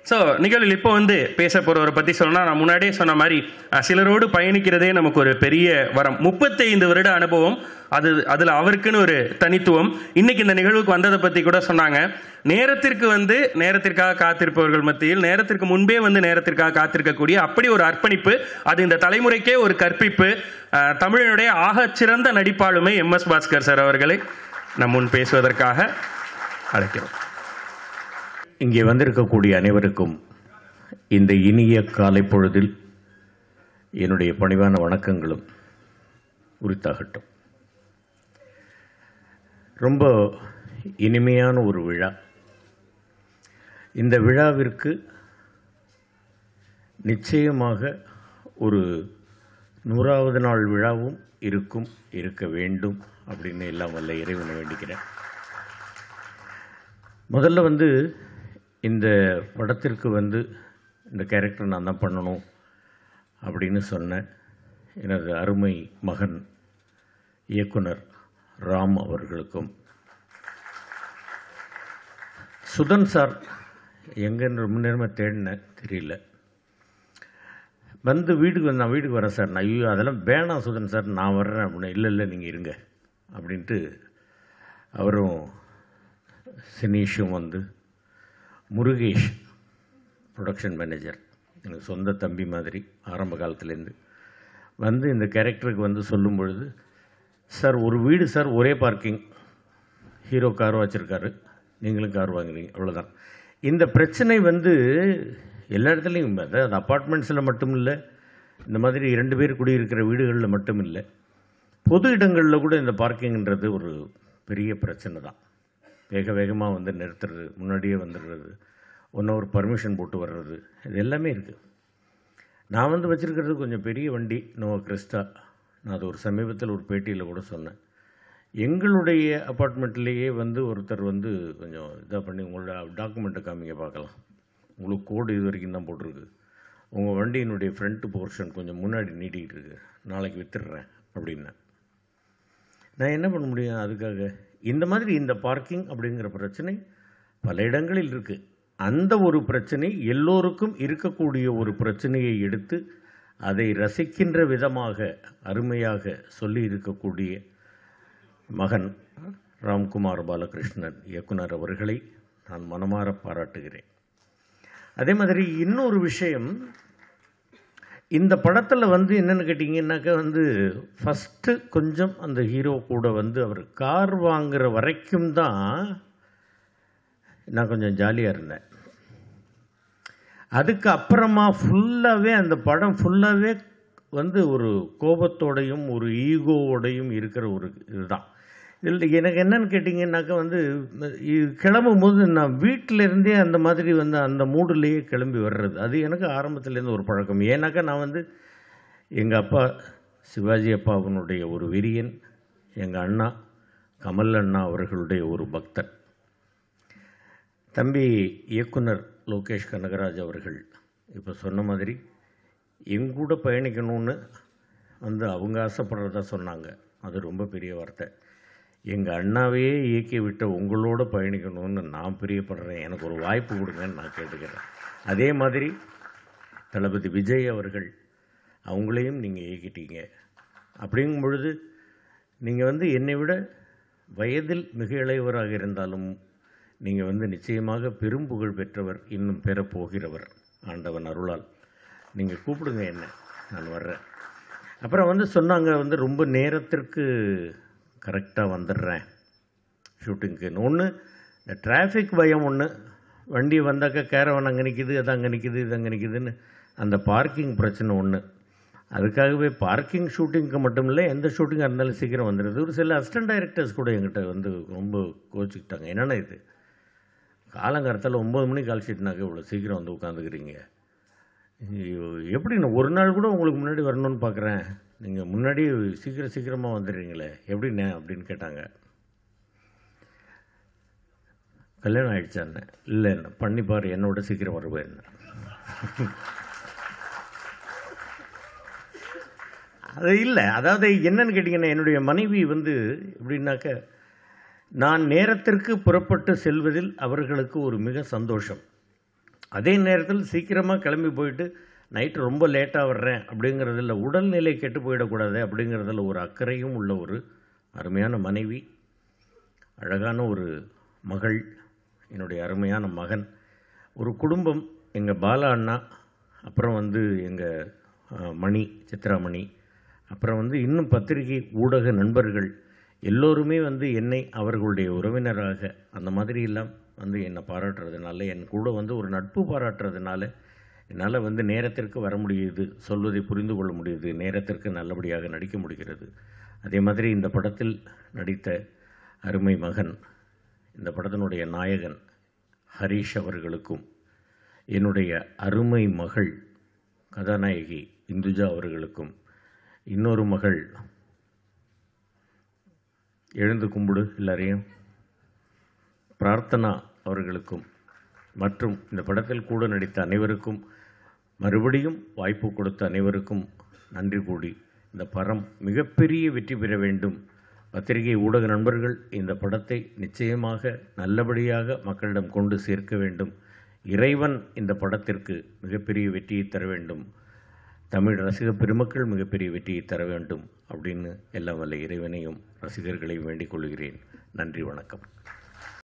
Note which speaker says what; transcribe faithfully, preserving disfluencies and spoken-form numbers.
Speaker 1: So நிகழ்வில் இப்போ வந்து பேச போகிறவரை பற்றி சொன்னால், நான் முன்னாடியே சொன்ன மாதிரி சிலரோடு பயணிக்கிறதே நமக்கு ஒரு பெரிய வரம். முப்பத்தைந்து வருட அனுபவம், அது அதில் அவருக்குன்னு ஒரு தனித்துவம். இன்னைக்கு இந்த நிகழ்வுக்கு வந்ததை பற்றி கூட சொன்னாங்க. நேரத்திற்கு வந்து நேரத்திற்காக காத்திருப்பவர்கள் மத்தியில் நேரத்திற்கு முன்பே வந்து நேரத்திற்காக காத்திருக்கக்கூடிய அப்படி ஒரு அர்ப்பணிப்பு, அது இந்த தலைமுறைக்கே ஒரு கற்பிப்பு. தமிழனுடைய ஆகச்சிறந்த நடிப்பாளுமை எம் எஸ் பாஸ்கர் சார் அவர்களை நம் முன் பேசுவதற்காக அழைக்கிறோம்.
Speaker 2: இங்கே வந்திருக்கக்கூடிய அனைவருக்கும் இந்த இனிய காலை பொழுதில் என்னுடைய பணிவான வணக்கங்களும் உரித்தாகட்டும். ரொம்ப இனிமையான ஒரு விழா. இந்த விழாவிற்கு நிச்சயமாக ஒரு நூறாவது நாள் விழாவும் இருக்கும், இருக்க வேண்டும் அப்படின்னு எல்லாம் வல்ல இறைவனை வேண்டிக்கிறேன். முதல்ல வந்து இந்த படத்திற்கு வந்து இந்த கேரக்டர் நான் தான் பண்ணணும் அப்படின்னு சொன்னேன். எனது அருமை மகன் இயக்குனர் ராம் அவர்களுக்கும், சுதன் சார் எங்கன்னு ரொம்ப நேரமாக தேடினேன், தெரியல. வந்து வீட்டுக்கு வந்து நான் வீட்டுக்கு வரேன் சார், நான் ஐயோ அதெல்லாம் வேணாம் சுதன் சார் நான் வர்றேன் அப்படின்னு, இல்லை இல்லை நீங்கள் இருங்க அப்படின்ட்டு அவரும் சினீஷும் வந்து, முருகேஷ் ப்ரொடக்ஷன் மேனேஜர், எனக்கு சொந்த தம்பி மாதிரி ஆரம்ப காலத்துலேருந்து வந்து இந்த கேரக்டருக்கு வந்து சொல்லும் பொழுது, சார் ஒரு வீடு சார், ஒரே பார்க்கிங், ஹீரோ கார் வச்சுருக்காரு, நீங்களும் கார் வாங்குறீங்க, அவ்வளோதான். இந்த பிரச்சனை வந்து எல்லா இடத்துலையும், அதாவது அப்பார்ட்மெண்ட்ஸில் மட்டும் இல்லை, இந்த மாதிரி இரண்டு பேர் குடியிருக்கிற வீடுகளில் மட்டும் இல்லை, பொது இடங்களில் கூட இந்த பார்க்கிங்கிறது ஒரு பெரிய பிரச்சனை தான். வேக வேகமாக வந்து நிறுத்துறது, முன்னாடியே வந்துடுறது, ஒன் ஹவர் பர்மிஷன் போட்டு வர்றது, இது எல்லாமே இருக்குது. நான் வந்து வச்சுருக்கிறது கொஞ்சம் பெரிய வண்டி, நோவா கிறிஸ்டா. நான் அது ஒரு சமீபத்தில் ஒரு பேட்டியில் கூட சொன்னேன். எங்களுடைய அப்பார்ட்மெண்ட்லேயே வந்து ஒருத்தர் வந்து கொஞ்சம் இதாக பண்ணி, உங்களோட டாக்குமெண்ட்டை காமிங்க பார்க்கலாம், உங்களுக்கு கோடு இது வரைக்கும் தான் போட்டிருக்கு, உங்கள் வண்டியினுடைய ஃப்ரண்ட்டு போர்ஷன் கொஞ்சம் முன்னாடி நீட்டிகிட்டு இருக்கு, நாளைக்கு விற்றுடுறேன் அப்படின்னேன். நான் என்ன பண்ண முடியும் அதுக்காக? இந்த மாதிரி இந்த பார்க்கிங் அப்படிங்கிற பிரச்சனை பல இடங்களில் இருக்குது. அந்த ஒரு பிரச்சனை எல்லோருக்கும் இருக்கக்கூடிய ஒரு பிரச்சனையை எடுத்து அதை ரசிக்கின்ற விதமாக அருமையாக சொல்லி இருக்கக்கூடிய மகன் ராம்குமார் பாலகிருஷ்ணன் இயக்குனர் அவர்களை நான் மனமாற பாராட்டுகிறேன். அதே மாதிரி இன்னொரு விஷயம், இந்த படத்தில் வந்து என்னென்னு கேட்டிங்கன்னாக்கா வந்து ஃபஸ்ட்டு கொஞ்சம் அந்த ஹீரோ கூட வந்து அவர் கார் வாங்குகிற வரைக்கும் தான் நான் கொஞ்சம் ஜாலியாக இருந்தேன். அதுக்கு அப்புறமா ஃபுல்லாகவே அந்த படம் ஃபுல்லாகவே வந்து ஒரு கோபத்தோடையும் ஒரு ஈகோவோடையும் இருக்கிற ஒரு இதுதான். இதில் எனக்கு என்னன்னு கேட்டிங்கன்னாக்கா வந்து கிளம்பும் போது நான் வீட்டிலேருந்தே அந்த மாதிரி வந்து அந்த மூடுலேயே கிளம்பி வர்றது, அது எனக்கு ஆரம்பத்துலேருந்து ஒரு பழக்கம். ஏன்னாக்கா நான் வந்து எங்கள் அப்பா சிவாஜி அப்பா அவனுடைய ஒரு வெறியன், எங்கள் அண்ணா கமல் அண்ணா அவர்களுடைய ஒரு பக்தன். தம்பி இயக்குனர் லோகேஷ் கனகராஜ் அவர்கள் இப்போ சொன்ன மாதிரி எங்கூட பயணிக்கணும்னு வந்து அவங்க ஆசைப்படுறதா சொன்னாங்க. அது ரொம்ப பெரிய வார்த்தை. எங்கள் அண்ணாவையே இயக்கி விட்ட உங்களோட பயணிக்கணும்னு நான் பிரியப்படுறேன், எனக்கு ஒரு வாய்ப்பு கொடுங்கன்னு நான் கேட்டுக்கிறேன். அதே மாதிரி தளபதி விஜய் அவர்கள் அவங்களையும் நீங்கள் இயக்கிட்டீங்க. அப்படிங்கும் பொழுது நீங்கள் வந்து என்னை விட வயதில் மிக இளையவராக இருந்தாலும் நீங்கள் வந்து நிச்சயமாக பெரும் புகழ் பெற்றவர், இன்னும் பெறப்போகிறவர் ஆண்டவன் அருளால். நீங்கள் கூப்பிடுங்க என்ன, நான் வர்றேன். அப்புறம் வந்து சொன்னாங்க வந்து ரொம்ப நேரத்திற்கு கரெக்டாக வந்துடுறேன் ஷூட்டிங்க்குன்னு. ஒன்று இந்த டிராஃபிக் பயம், ஒன்று வண்டி வந்தாக்கா கேரவன் அங்கே நிற்கிது, அது அங்கே நிற்கிது, இது அங்கே நிற்கிதுன்னு அந்த பார்க்கிங் பிரச்சனை ஒன்று. அதுக்காகவே பார்க்கிங் ஷூட்டிங்க்கு மட்டும் இல்லை, எந்த ஷூட்டிங்காக இருந்தாலும் சீக்கிரம் வந்துடுது. ஒரு சில அசிஸ்டன்ட் டைரக்டர்ஸ் கூட எங்கிட்ட வந்து ரொம்ப கோச்சிக்கிட்டாங்க. என்னென்ன இது காலங்காலத்தில் ஒம்பது மணிக்கு கால் ஷீட்னாக்க இவ்வளோ சீக்கிரம் வந்து உட்காந்துக்கிறீங்க, எப்படி நான் ஒரு நாள் கூட உங்களுக்கு முன்னாடி வரணும்னு பார்க்குறேன், நீங்கள் முன்னாடி சீக்கிரம் சீக்கிரமாக வந்துடுறீங்களே எப்படிண்ணே அப்படின்னு கேட்டாங்க. கல்யாணம் ஆகிடுச்சான்னு, இல்லை என்ன பண்ணிப்பார், என்னோட சீக்கிரம் வருவேன். அது இல்லை, அதாவது என்னன்னு கேட்டிங்கன்னா, என்னுடைய மனைவி வந்து எப்படின்னாக்க நான் நேரத்திற்கு புறப்பட்டு செல்வதில் அவர்களுக்கு ஒரு மிக சந்தோஷம். அதே நேரத்தில் சீக்கிரமாக கிளம்பி போயிட்டு நைட்டு ரொம்ப லேட்டாக வர்றேன் அப்படிங்கிறதில் உடல்நிலை கெட்டு போயிடக்கூடாது அப்படிங்கிறதுல ஒரு அக்கறையும் உள்ள ஒரு அருமையான மனைவி, அழகான ஒரு மகள், என்னுடைய அருமையான மகன், ஒரு குடும்பம். எங்கள் பாலா அண்ணா, அப்புறம் வந்து எங்கள் மணி, சித்ராமணி, அப்புறம் வந்து இன்னும் பத்திரிகை ஊடக நண்பர்கள் எல்லோருமே வந்து என்னை அவர்களுடைய உறவினராக அந்த மாதிரி எல்லாம் வந்து என்னை பாராட்டுறதுனால, என் கூட வந்து ஒரு நட்பு பாராட்டுறதுனால என்னால் வந்து நேரத்திற்கு வர முடியுது, சொல்வதை புரிந்து கொள்ள முடியுது, நேரத்திற்கு நல்லபடியாக நடிக்க முடிகிறது. அதே மாதிரி இந்த படத்தில் நடித்த அருமை மகன், இந்த படத்தினுடைய நாயகன் ஹரிஷ் அவர்களுக்கும், என்னுடைய அருமை மகள் கதாநாயகி இந்துஜா அவர்களுக்கும், இன்னொரு மகள் எழுந்து கும்பிடு எல்லாரையும் பிரார்த்தனா அவர்களுக்கும், மற்றும் இந்த படத்தில் கூட நடித்த அனைவருக்கும், மறுபடியும் வாய்ப்பு கொடுத்த அனைவருக்கும் நன்றி கூடி இந்த படம் மிகப்பெரிய வெற்றி பெற வேண்டும். பத்திரிகை ஊடக நண்பர்கள் இந்த படத்தை நிச்சயமாக நல்லபடியாக மக்களிடம் கொண்டு சேர்க்க வேண்டும். இறைவன் இந்த படத்திற்கு மிகப்பெரிய வெற்றியை தர வேண்டும். தமிழ் ரசிக பெருமக்கள் மிகப்பெரிய வெற்றியை தர வேண்டும் அப்படின்னு எல்லாம் வல்ல இறைவனையும் ரசிகர்களையும் வேண்டிக் கொள்கிறேன். நன்றி, வணக்கம்.